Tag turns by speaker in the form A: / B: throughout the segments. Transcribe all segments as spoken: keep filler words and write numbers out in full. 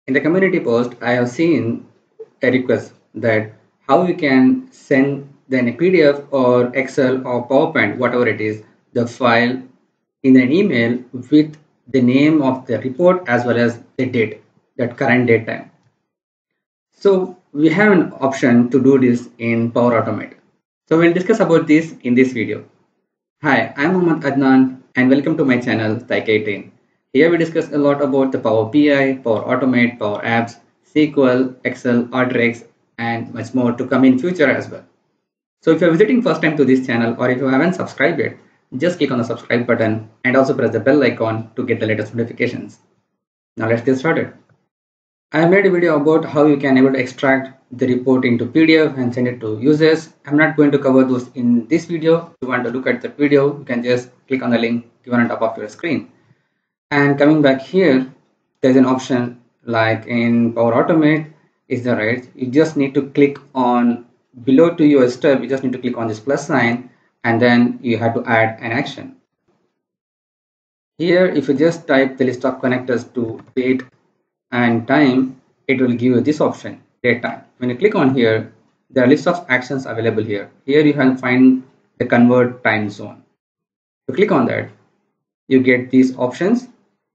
A: In the community post, I have seen a request that how you can send then a P D F or Excel or PowerPoint, whatever it is, the file in an email with the name of the report as well as the date, that current date time. So we have an option to do this in Power Automate. So we'll discuss about this in this video. Hi, I'm Mohammad Adnan and welcome to my channel Tech eighteen. Here we discuss a lot about the Power B I, Power Automate, Power Apps, S Q L, Excel, Alteryx, and much more to come in future as well. So if you're visiting first time to this channel or if you haven't subscribed yet, just click on the subscribe button and also press the bell icon to get the latest notifications. Now let's get started. I made a video about how you can able to extract the report into P D F and send it to users. I'm not going to cover those in this video. If you want to look at the video, you can just click on the link given on top of your screen. And coming back here, there's an option like in Power Automate, is the right. You just need to click on below to your step. You just need to click on this plus sign and then you have to add an action. Here, if you just type the list of connectors to date and time, it will give you this option, date time. When you click on here, there are lists of actions available here. Here you can find the convert time zone. To click on that, you get these options.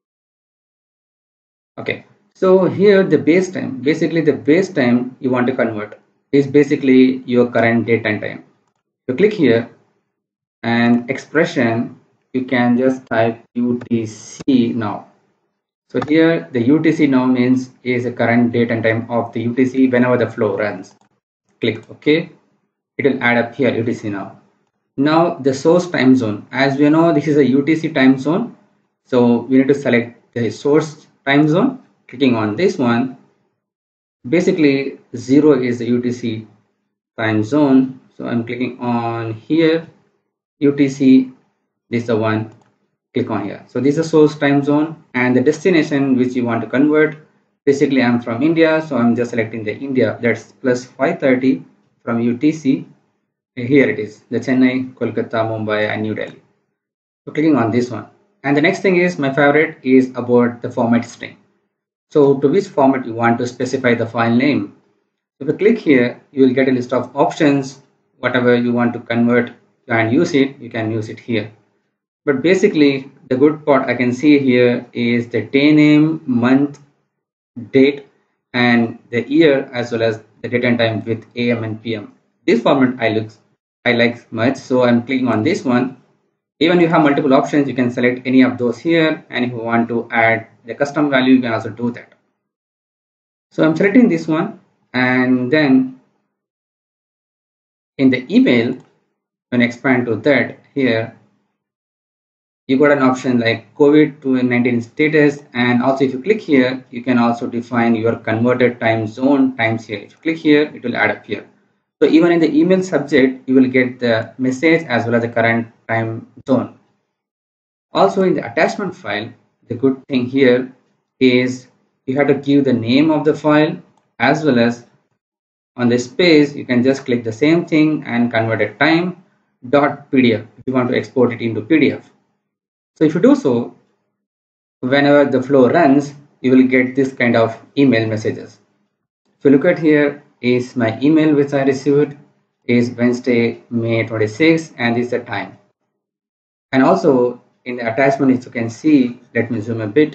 A: Okay, so here the base time, basically the base time you want to convert is basically your current date and time. So click here and expression, you can just type U T C now. So here the U T C now means is the current date and time of the U T C whenever the flow runs. Click OK. It will add up here U T C now. Now the source time zone. As we know, this is a U T C time zone. So we need to select the source time zone. Clicking on this one. Basically zero is the U T C time zone. So I'm clicking on here. U T C, this is the one. Click on here. So this is the source time zone and the destination which you want to convert. Basically I'm from India, so I'm just selecting the India, that's plus five thirty from U T C. Here it is, the Chennai, Kolkata, Mumbai and New Delhi. So clicking on this one. And the next thing is, my favorite is about the format string. So to which format you want to specify the file name. If you click here, you will get a list of options. Whatever you want to convert and use it, you can use it here. But basically the good part I can see here is the day name, month, date and the year as well as the date and time with A M and P M. This format I look I like much, so I'm clicking on this one. Even you have multiple options, you can select any of those here, and if you want to add the custom value, you can also do that. So I'm selecting this one, and then in the email, when I expand to that here, you got an option like COVID nineteen status, and also if you click here, you can also define your converted time zone times here. If you click here, it will add up here. So even in the email subject, you will get the message as well as the current time zone. Also in the attachment file, the good thing here is you have to give the name of the file as well as on the space, you can just click the same thing and convert it time dot P D F if you want to export it into P D F. So if you do so, whenever the flow runs, you will get this kind of email messages. If you look at here, is my email which I received is Wednesday, May twenty-sixth, and this is the time. And also in the attachment, as you can see, let me zoom a bit.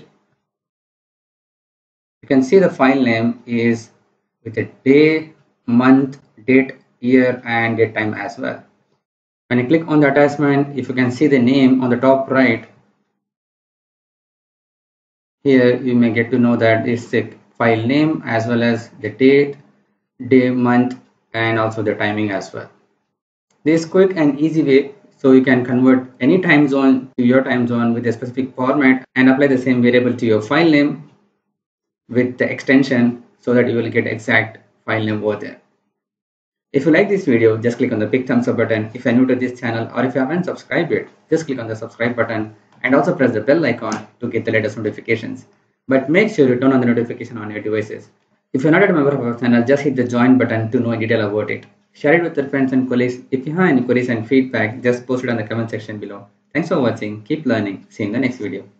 A: You can see the file name is with the day, month, date, year, and date time as well. When you click on the attachment, if you can see the name on the top right, here you may get to know that it's the file name as well as the date, day, month, and also the timing as well. This is quick and easy way, so you can convert any time zone to your time zone with a specific format and apply the same variable to your file name with the extension so that you will get exact file name over there. If you like this video, just click on the big thumbs up button. If you are new to this channel or if you haven't subscribed yet, just click on the subscribe button and also press the bell icon to get the latest notifications. But make sure you turn on the notification on your devices. If you're not a member of our channel, just hit the join button to know in detail about it. Share it with your friends and colleagues. If you have any queries and feedback, just post it on the comment section below. Thanks for watching. Keep learning. See you in the next video.